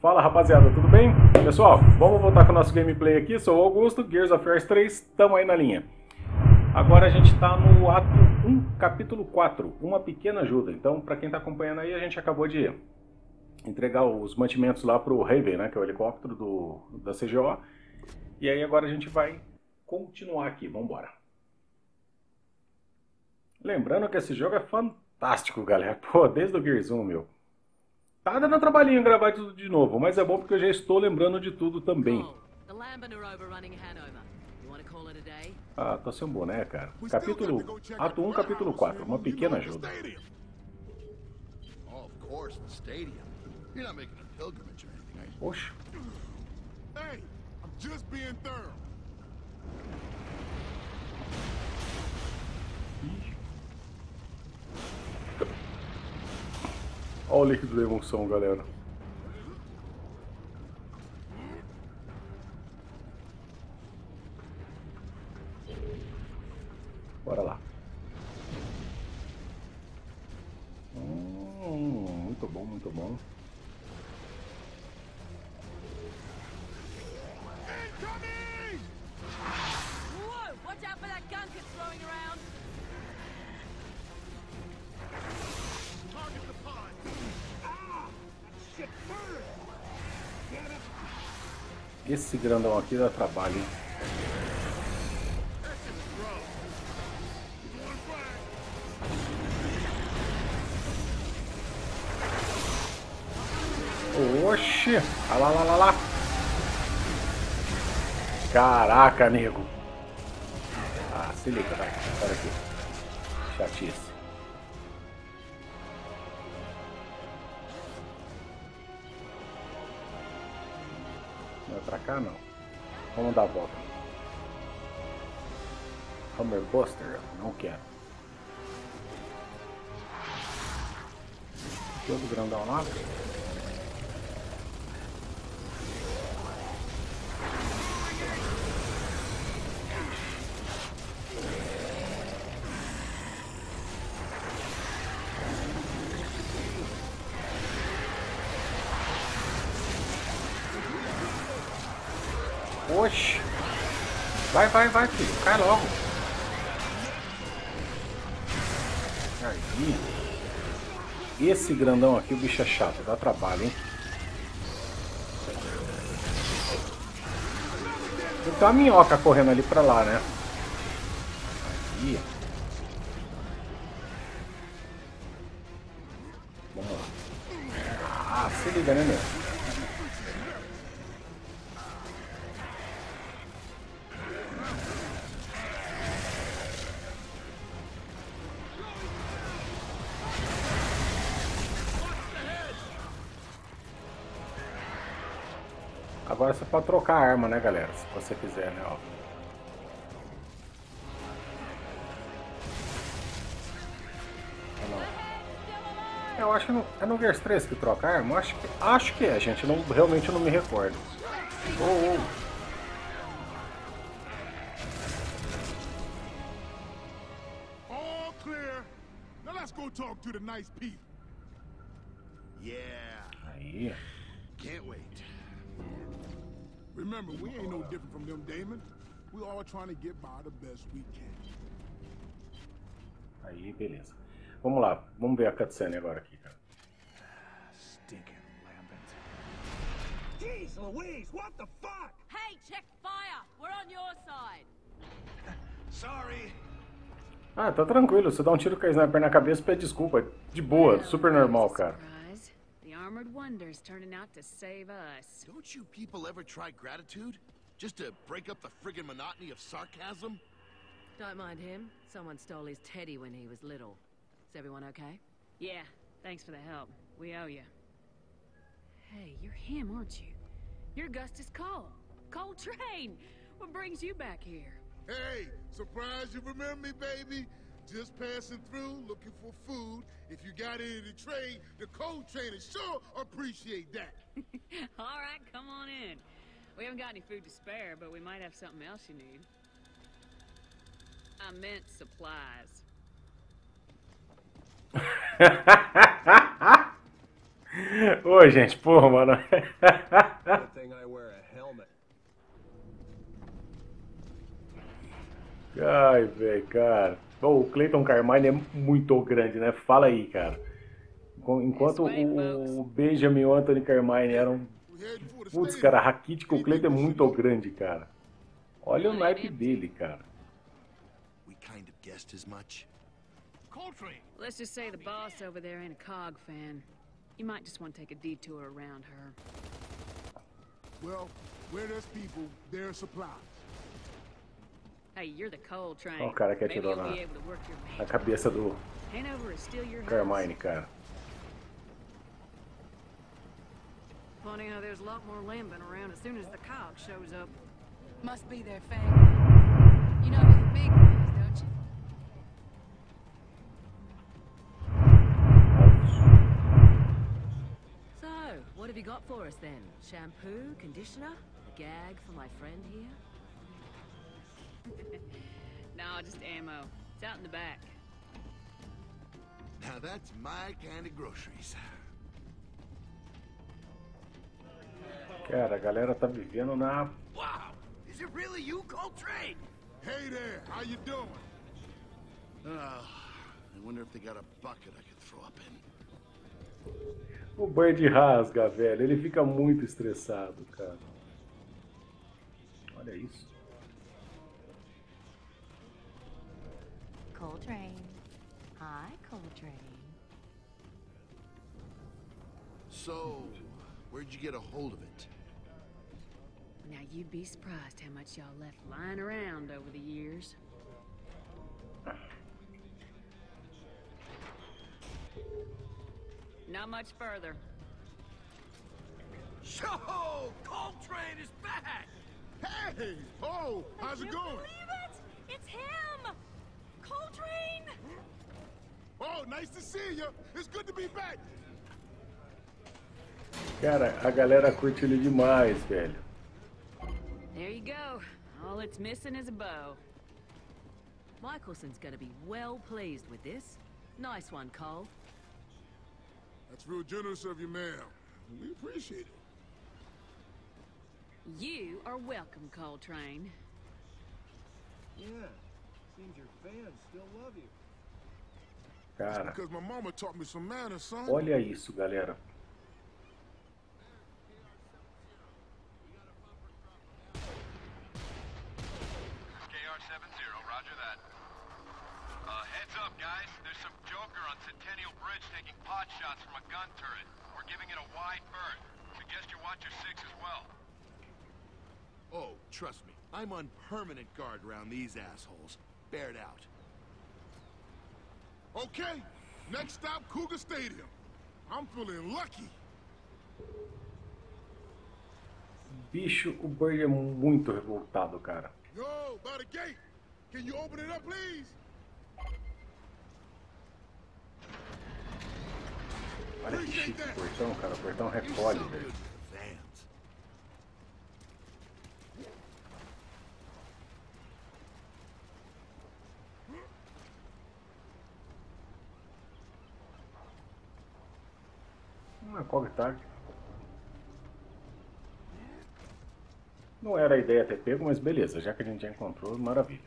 Fala rapaziada, tudo bem? Pessoal, vamos voltar com o nosso gameplay aqui. Sou o Augusto, Gears of War 3, estamos aí na linha. Agora a gente está no ato 1, capítulo 4, uma pequena ajuda. Então, para quem está acompanhando aí, a gente acabou de entregar os mantimentos lá para o Raven, né, que é o helicóptero da CGO. E aí agora a gente vai continuar aqui, vamos embora. Lembrando que esse jogo é fantástico, galera. Pô, desde o Gears 1, meu. Tá dando trabalhinho gravar tudo de novo, mas é bom porque eu já estou lembrando de tudo também. Ah, tô sem um boné, cara. Ato 1, capítulo 4, uma pequena ajuda. Oxe. Olha o líquido da emoção, galera. Bora lá. Muito bom, muito bom. Esse grandão aqui dá trabalho, hein? Oxi! Olha lá, lá, lá, lá! Caraca, nego! Ah, se liga, vai. Olha aqui. Chatice. Não é pra cá, não. Vamos dar a volta. Hammer Buster, não quero. Todo grandão lá. Oxi! Vai, filho. Cai logo. Aí. Esse grandão aqui, o bicho é chato. Dá trabalho, hein? Tem uma minhoca correndo ali pra lá, né? Aí. Vamos lá. Ah, se liga, né, meu? Agora você pode trocar a arma, né, galera? Se você quiser, né, ó. Eu acho que é no Gears 3 que troca a arma. Acho que é, gente. Realmente não me recordo. Oh. All clear. Now let's go talk to the nice people. Yeah. Aí. Can't wait. Remember, we ain't no different from them, Damon. We all trying to get by the best we can. Aí, beleza. Vamos lá. Vamos ver a cutscene agora aqui, cara. Stinking lambent. Jeez Louise, what the fuck? Hey, check fire! We're on your side! Sorry. Ah, tá tranquilo. Você dá um tiro com a sniper na cabeça e pede desculpa. De boa, super normal, cara. Armored wonders turning out to save us. Don't you people ever try gratitude? Just to break up the friggin' monotony of sarcasm? Don't mind him. Someone stole his teddy when he was little. Is everyone okay? Yeah, thanks for the help. We owe you. Hey, you're him, aren't you? You're Augustus Cole. Coltrane! What brings you back here? Hey, surprised you remember me, baby. Just passing through, looking for food. If you got any to trade, the Coltrane is sure appreciate that. All right, come on in. We haven't got any food to spare, but we might have something else you need. I meant supplies. Ô, gente, porra, mano. Good thing I wear a helmet. Ai, velho, cara. Bom, o Clayton Carmine é muito grande, né? Fala aí, cara. Enquanto o Benjamin e o Anthony Carmine eram, We're heading for the putz, stadium. cara, raquítico, o Clayton é Anything we muito should know? grande, cara. Olha o naipe dele, cara. We kind of guessed as much. Coltrane. Let's just say the boss over there ain't a COG fan. You might just want to take a detour around her. Well, where there's people, there's supplies. Hey, you're the Cole Train. Ó, o cara que Maybe atirou you'll be able to work your na magic. cabeça do Hanover is still your house. Carmine, cara. Funny how there's a lot more lambing around as soon as the cog shows up. Must be their family. You know who the big one is, don't you? So, what have you got for us then? Shampoo, conditioner, a gag for my friend here? No, just ammo. It's out in the back. Now that's my kind of groceries. Cara, a galera tá vivendo na... Wow! Is it really you, Coltrane? Hey there, how you doing? I wonder if they got a bucket I could throw up in. O Bird rasga, velho. Ele fica muito estressado, cara. Olha isso. Coltrane. Hi, Coltrane. So, where'd you get a hold of it? Now you'd be surprised how much y'all left lying around over the years. Not much further. Yo! Coltrane is back! Hey! Oh, how's it going? it? It's him! Coltrane! Oh, nice to see you. It's good to be back. Cara, a galera curte ele demais, velho. There you go. All it's missing is a bow. Michelson's gonna be well pleased with this. Nice one, Cole. That's real generous of you, ma'am. We appreciate it. You are welcome, Coltrane. Yeah. Seems your fans still love you. Cara, Because my mama taught me some manners, son. olha isso, galera. KR-70, roger that. Heads up, guys. There's some joker on Centennial Bridge taking pot shots from a gun turret. We're giving it a wide berth. Suggest you watch your six as well. Oh, trust me. I'm on permanent guard around these assholes. Bear it out. Okay, next stop, Cougar Stadium. I'm feeling lucky. Bicho, o Bird é muito revoltado, cara. Yo, by the gate. Can you open it up, please? Olha que chique o portão, cara. O portão recolhe, velho. Vans. Uma Cog Tag. Não era a ideia ter pego, mas beleza. Já que a gente já encontrou, maravilha.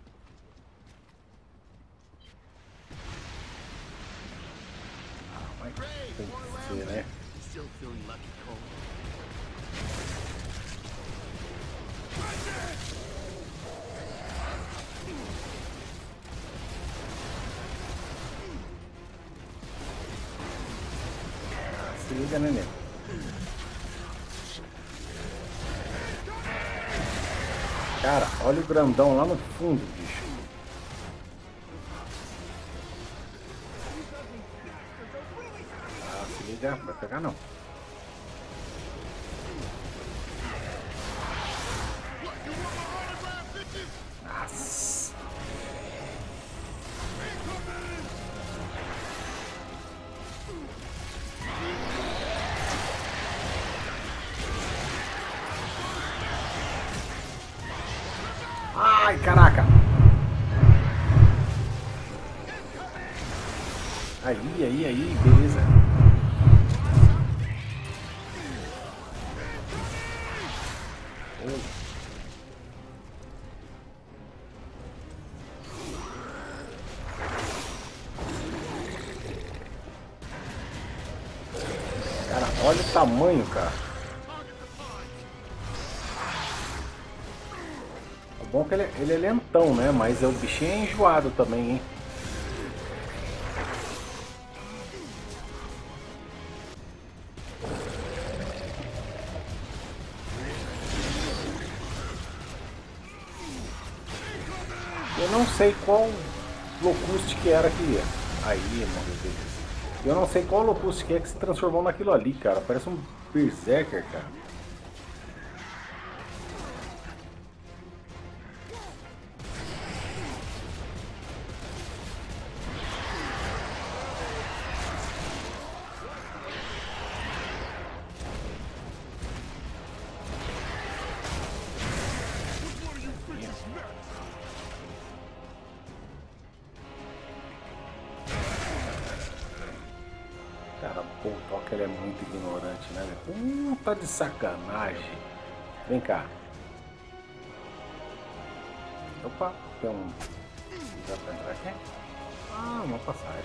Mas tem que ser, né? Still feeling lucky, Cole. Se liga, neném. Cara, olha o grandão lá no fundo, bicho. Ah, se liga, vai pegar não. What, you want my autograph, bitches? Nossa. Incoming! Ai, caraca. Aí, beleza. Cara, olha o tamanho, cara. O bom é que ele é lentão, né? Mas o bichinho é enjoado também, hein? Eu não sei qual Locust que era que ia. Aí, mano, beleza. Eu não sei qual Locust que é que se transformou naquilo ali, cara. Parece um Berserker, cara. Cara, pô, o Toque ele é muito ignorante, né? Tá de sacanagem. Vem cá. Opa, tem um... Dá pra entrar aqui? Ah, uma passagem.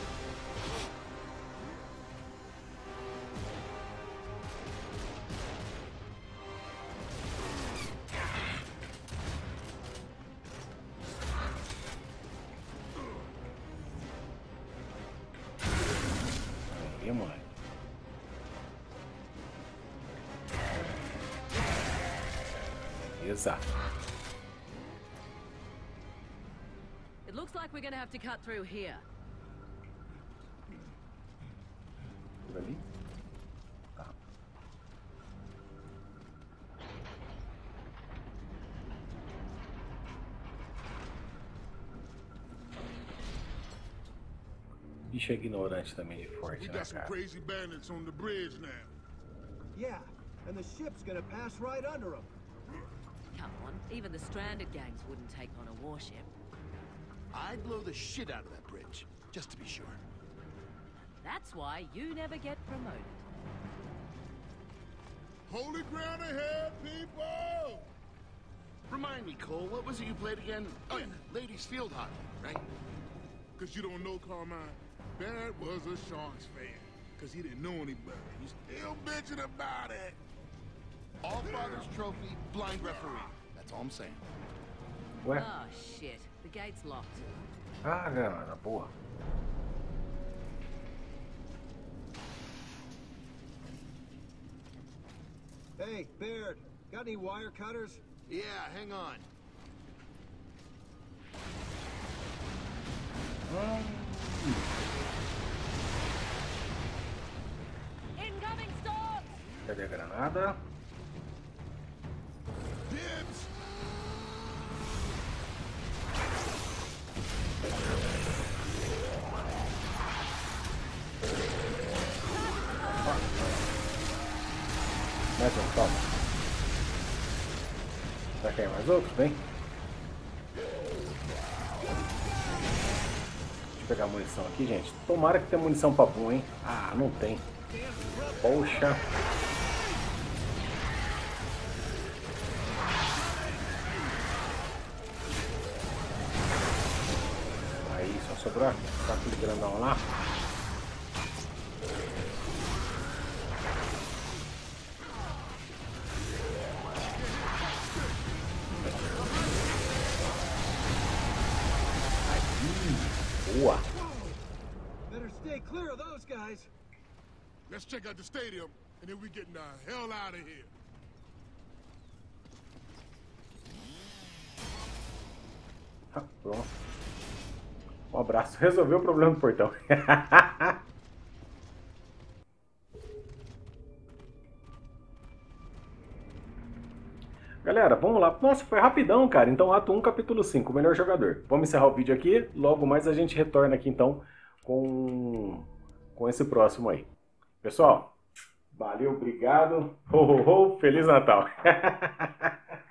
Aí, moleque. Exato. It looks like we're gonna have to cut through here. Por ali? Tá. Bicho é ignorante também de forte, We né, got some cara? crazy bandits on the bridge now. Yeah, and the ship's gonna pass right under them. Come on, even the stranded gangs wouldn't take on a warship. I'd blow the shit out of that bridge, just to be sure. That's why you never get promoted. Holy ground ahead, people! Remind me, Cole, what was it you played again? Oh, yeah, ladies field hockey, right? Cause you don't know, Carmine, Barrett was a Sharks fan. Cause he didn't know any better. He's still bitching about it. All Fathers Trophy, blind referee. That's all I'm saying. Ué? Oh, shit. The gate's locked. Ah, galera, boa. Hey, Baird, got any wire cutters? Yeah, hang on. Incoming storm! Cadê a granada? Dibs! Mais um, toma. Vai cair mais outros? Vem. Deixa eu pegar a munição aqui, gente. Tomara que tenha munição pra boom, hein? Ah, não tem. Poxa. Aí, só sobrou aquele grandão lá. Boa. Better stay clear of those guys. Let's check out the stadium, and then we getting the hell out of here. Ah, pronto. Um abraço. Resolveu o problema do portão. Galera, vamos lá. Nossa, foi rapidão, cara. Então, ato 1, capítulo 5, o melhor jogador. Vamos encerrar o vídeo aqui. Logo mais a gente retorna aqui, então, com esse próximo aí. Pessoal, valeu, obrigado. Ho, ho, ho. Feliz Natal.